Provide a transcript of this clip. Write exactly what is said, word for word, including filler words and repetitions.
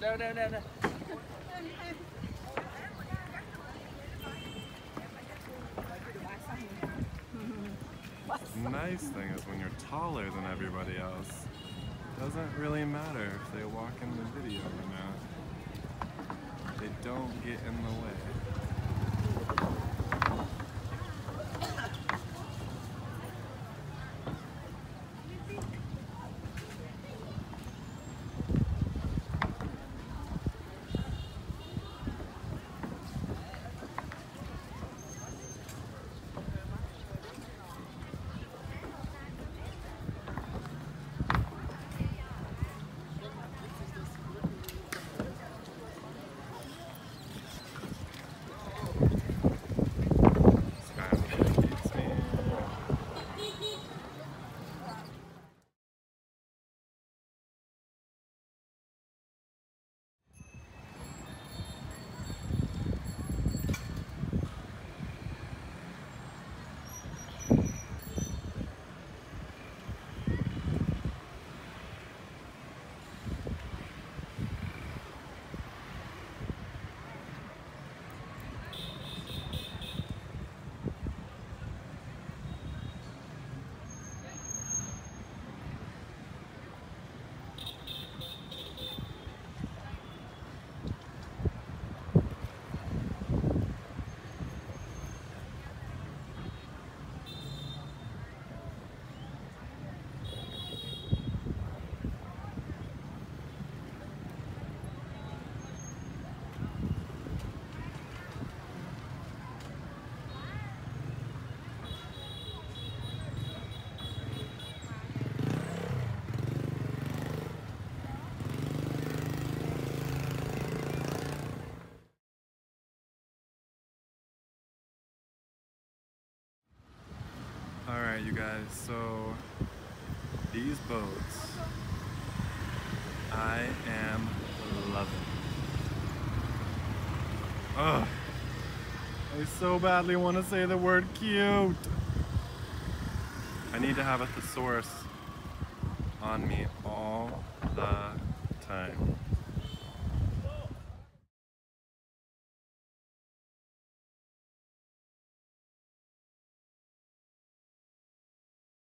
đâu đâu đâu đâu. The nice thing is when you're taller than everybody else, it doesn't really matter if they walk in the video or not. They don't get in the way. Alright, you guys, so these boats, I am loving. Ugh, I so badly want to say the word cute. I need to have a thesaurus on me all the